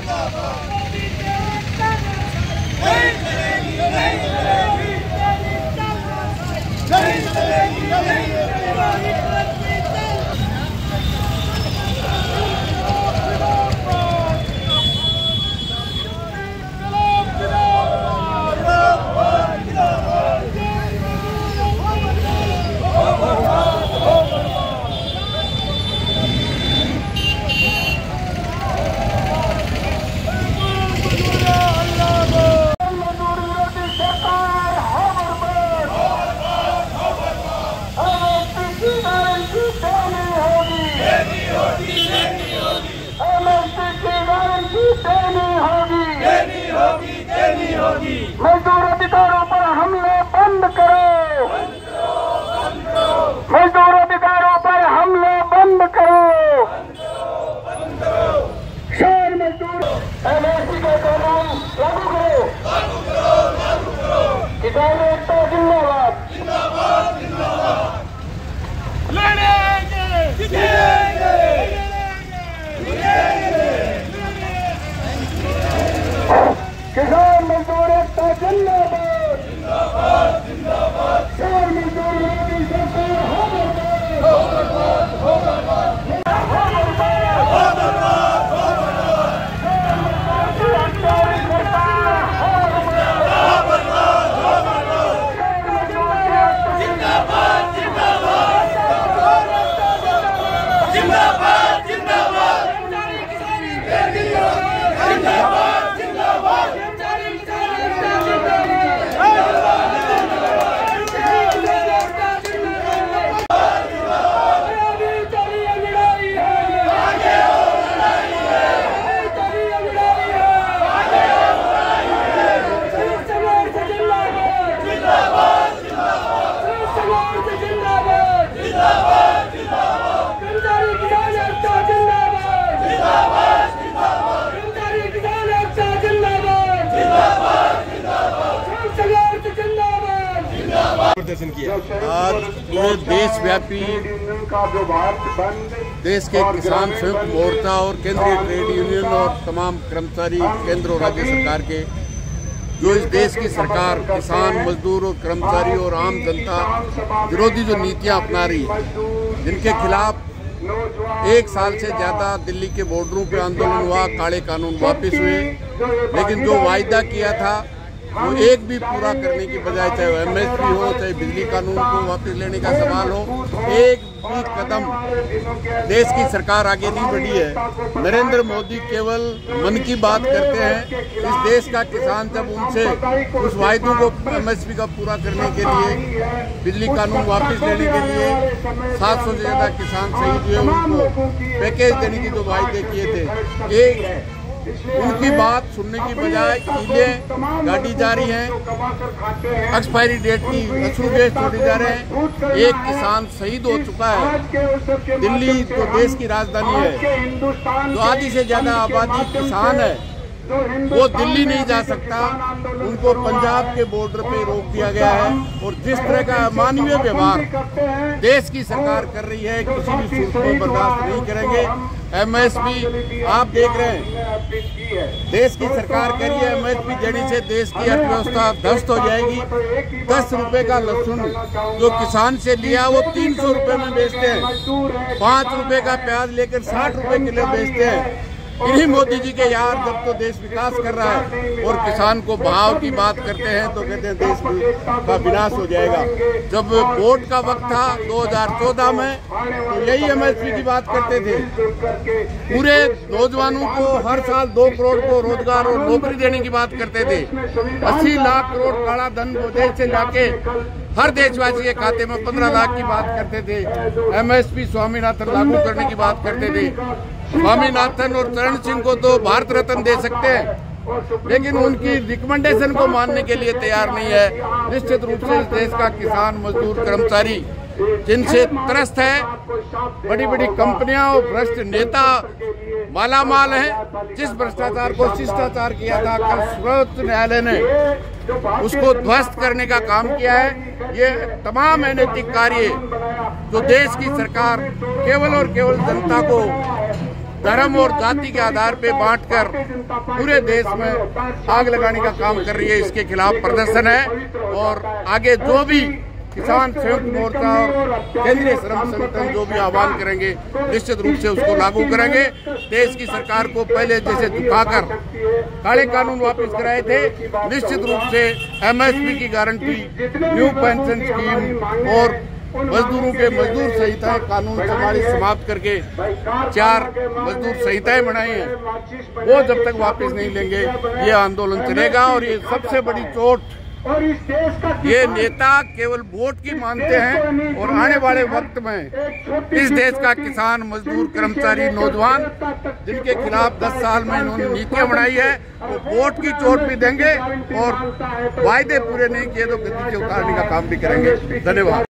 मजदूर अधिकारों पर हमले बंद करो, मजदूर अधिकारों पर हमले बंद करो, शहर मजदूर एमएसपी के कानून लागू करो, किसान एकता जिंदाबाद, लड़ेंगे जीतेंगे, किसान मजदूर एकता जिंदाबाद, जिंदाबाद जिंदाबाद, शहर मजदूर विरोधी सरकार होबरबाद, होबरबाद, प्रदर्शन किया। आज पूरे देशव्यापी देश के किसान संयुक्त मोर्चा और केंद्रीय ट्रेड यूनियन और तमाम कर्मचारी केंद्र और राज्य सरकार के जो इस देश की सरकार किसान मजदूर और कर्मचारी और आम जनता विरोधी जो नीतियां अपना रही है, जिनके खिलाफ एक साल से ज्यादा दिल्ली के बॉर्डरों पे आंदोलन हुआ, काले कानून वापस हुए, लेकिन जो वायदा किया था वो एक भी पूरा करने की बजाय, चाहे एमएसपी हो, चाहे बिजली कानून को वापस लेने का सवाल हो, एक भी कदम देश की सरकार आगे नहीं बढ़ी है। नरेंद्र मोदी केवल मन की बात करते हैं। इस देश का किसान जब उनसे उस वायदों को एमएसपी का पूरा करने के लिए, बिजली कानून वापस लेने के लिए 700 से ज्यादा किसान शहीद हुए, उनको पैकेज देने की जो वायदे किए थे, एक उनकी बात सुनने की बजाय कीलें गाड़ी जा रही हैं, एक्सपायरी डेट की अश्रु गैस छोड़े जा रहे हैं। एक किसान शहीद हो चुका है। दिल्ली जो देश की राजधानी है, जो आधी से ज्यादा आबादी किसान है, वो दिल्ली नहीं जा सकता, उनको पंजाब के बॉर्डर पे रोक दिया गया है। और जिस तरह का अमानवीय व्यवहार देश की सरकार कर रही है, किसी भी सूरत में बर्दाश्त नहीं करेंगे। एमएसपी आप देख रहे हैं, देश की सरकार कह रही है एमएसपी देने से देश की अर्थव्यवस्था ध्वस्त हो जाएगी। 10 रुपए का लहसुन जो किसान से लिया वो 300 रुपए में बेचते हैं, 5 रुपए का प्याज लेकर 60 रुपए किलो बेचते हैं। इन्हीं मोदी जी के यार जब तो देश विकास कर रहा है और किसान को भाव की बात करते हैं तो कहते हैं देश का विनाश हो जाएगा। जब वोट का वक्त था 2014 में, तो यही एमएसपी की बात करते थे। पूरे नौजवानों को हर साल 2 करोड़ को रोजगार और नौकरी देने की बात करते थे। 80 लाख करोड़ काला धन विदेश से लाके हर देशवासी के खाते में 15 लाख की बात करते थे। एमएसपी स्वामीनाथन लागू करने की बात करते थे। स्वामीनाथन और चरण सिंह को तो भारत रत्न दे सकते हैं, लेकिन उनकी रिकमेंडेशन को मानने के लिए तैयार नहीं है। निश्चित रूप से इस देश का किसान मजदूर कर्मचारी जिनसे त्रस्त है, बड़ी बड़ी कंपनियां और भ्रष्ट नेता मालामाल हैं। जिस भ्रष्टाचार को शिष्टाचार किया था, कल सर्वोच्च न्यायालय ने उसको ध्वस्त करने का काम किया है। ये तमाम अनैतिक कार्य जो देश की सरकार केवल और केवल जनता को धर्म और जाति के आधार पे बांटकर पूरे देश में आग लगाने का काम कर रही है। इसके खिलाफ प्रदर्शन है और आगे जो भी किसान संयुक्त मोर्चा और केंद्रीय श्रम संगठन जो भी आह्वान करेंगे निश्चित रूप से उसको लागू करेंगे। देश की सरकार को पहले जैसे झुकाकर काले कानून वापस कराए थे, निश्चित रूप से MSP की गारंटी, न्यू पेंशन स्कीम और मजदूरों के मजदूर संहिताएं कानून 44 समाप्त करके 4 मजदूर संहिताएं बनाई हैं, वो जब तक वापस नहीं लेंगे ये आंदोलन चलेगा। और ये सबसे बड़ी चोट, ये नेता केवल वोट की मानते हैं और आने वाले वक्त में इस देश का किसान, मजदूर, कर्मचारी, नौजवान जिनके खिलाफ 10 साल में इन्होंने नीतियां बनाई है, वो वोट की चोट भी देंगे और वायदे पूरे नहीं किए तो गद्दी से उतारने का काम भी करेंगे। धन्यवाद।